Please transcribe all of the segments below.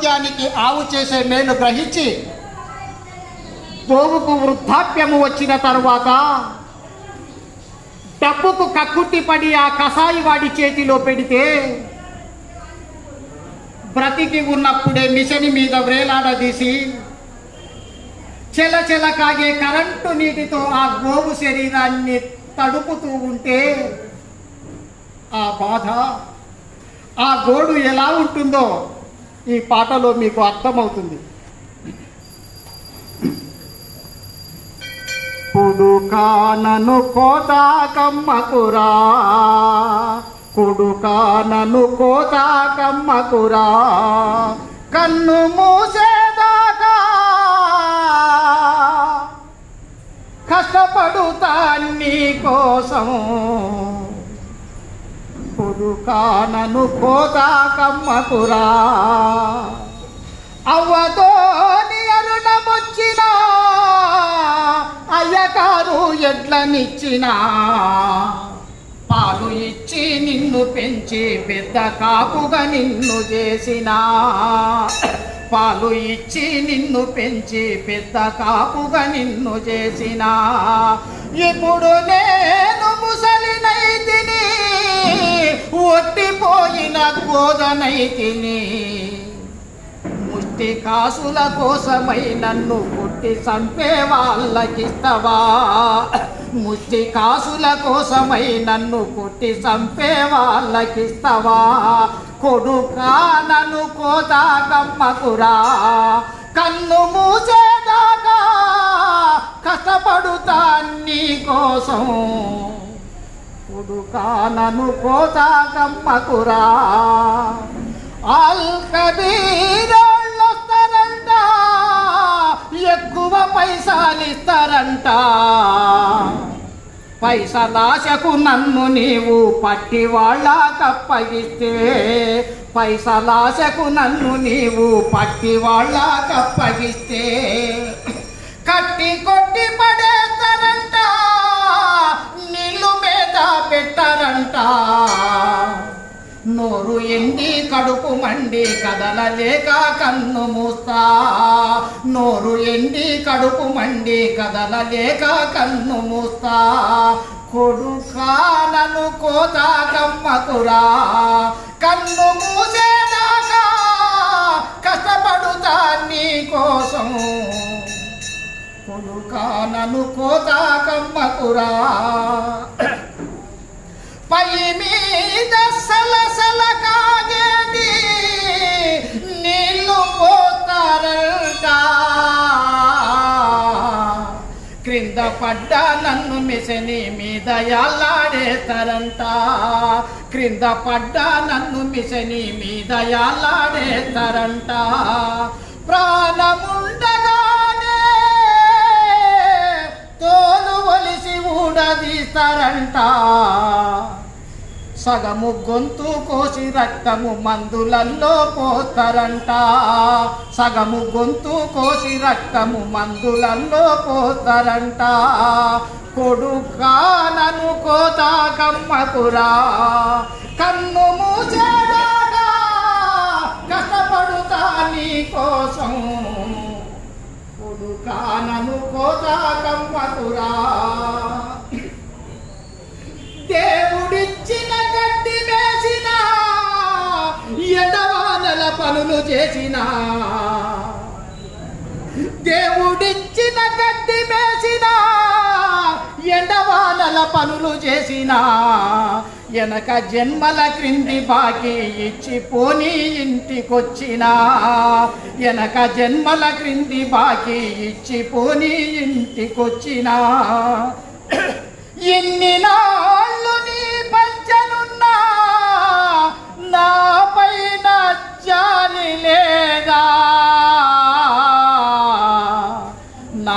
ఆరోగ్యానికి ఆవు చేసే మేలు గ్రహించి గోవుకు వృద్ధాప్యము వచ్చిన తరువాత డబ్బుకు కక్కుట్టి పడి ఆ కసాయి వాడి చేతిలో పెడితే బ్రతికి ఉన్నప్పుడే మిషని మీద వ్రేలాడదీసి చెల చెల కాగే కరెంటు నీటితో ఆ గోవు శరీరాన్ని తడుపుతూ ఉంటే ఆ బాధ, ఆ గోడు ఎలా ఉంటుందో ఈ పాటలో మీకు అర్థమవుతుంది. కుడుకానను కోతాకమ్మకురా, కుడుకానను కోతాకమ్మకురా, కన్ను మూసేదాకా కష్టపడుతా నీ కోసం. కుడుకానను కోతాకమ్మకురా, అవ్వతో నీ అరుణమొచ్చినా అయ్యకారు ఎడ్లనిచ్చినా, పాలు ఇచ్చి నిన్ను పెంచి పెద్ద కాపుగా నిన్ను చేసినా, పాలు ఇచ్చి నిన్ను పెంచి పెద్ద కాపుగా నిన్ను చేసినా, ఇప్పుడు నేను ముసలినైతిని ఒట్టిపోయిన గోదనైతిని. ముష్టి కాసుల కోసమై నన్ను పుట్టి చంపే వాళ్ళకిస్తవా, ముష్టి కాసుల కోసమై నన్ను పుట్టి చంపే వాళ్ళకిస్తవా. కొడుకా నన్ను కోతాకమ్మకురా, కన్ను మూసేదాకా కష్టపడుతా నీ కోసం. కొడుకా నన్ను కోతాకమ్మకురా, ఆల్కబీరోళ్ళొస్తారంట, ఎక్కువ పైసలిస్తారంట. పైసలాశకు నన్ను నీవు పట్టి వాళ్ళకప్పగిస్తే, పైసలాశకు నన్ను నీవు పట్టి వాళ్ళకప్పగిస్తే కట్టి కొట్టి పడేస్తారంట, నీళ్ళు మీద పెట్టారంట. నోరు ఎండి కడుపు మండి కదలలేక కన్ను మూస్తా, నోరు ఎండి కడుపు మండి కదలలేక కన్ను మూస్తా. కొడుకా నన్ను కోతాకమ్మకురా, కన్ను మూసేదాకా కష్టపడుతా నీ కోసం. కొడుకా నన్ను కోతాకమ్మకురా, పై మీద సలసల కాగేది నీళ్ళు పోతారంట, క్రింద పడ్డా నన్ను మిషని మీద యాలాడేస్తారంట, క్రింద పడ్డా నన్ను మిషని మీద యాలాడేస్తారంట. ప్రాణముండగానే తోలు ఒలిసి ఊడదీస్తారంట, సగము గొంతు కోసి రక్తము మందులల్లో పోస్తారంట, సగము గొంతు కోసి రక్తము మందులల్లో పోస్తారంట. కొడుకా నన్ను కోతాకమ్మకురా, కన్ను మూసేదాకా కష్టపడుతా నీ కోసం. కొడుకా నన్ను కోతాకమ్మకురా, దేవుడిచ్చిన గడ్డి వేసిన ఎడవానల పనులు చేసిన, దేవుడిచ్చిన గడ్డి వేసిన ఎండవానల పనులు చేసిన, వెనక జన్మల క్రింది బాకీ ఇచ్చి పోనీ ఇంటికొచ్చిన, వెనక జన్మల క్రింది బాకీ ఇచ్చి పోనీ ఇంటికొచ్చిన. ఎన్ని నాళ్ళు నీ పంచనున్నా నా పైన జాలి లేదా, నా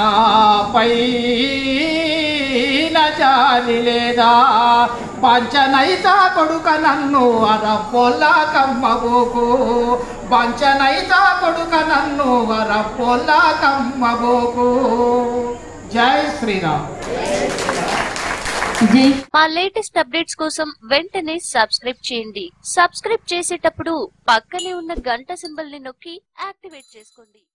పైన జాలి లేదా. పంచనైతా కొడుక నన్ను అరపొల్లా కమ్మబోకు, పంచనైతా కొడుక నన్ను అరపొల్లా కమ్మబోకు. జై శ్రీరామ్. మా లేటెస్ట్ అప్డేట్స్ కోసం వెంటనే సబ్స్క్రైబ్ చేయండి. సబ్స్క్రైబ్ చేసేటప్పుడు పక్కనే ఉన్న గంట సింబల్ ని నొక్కి యాక్టివేట్ చేసుకోండి.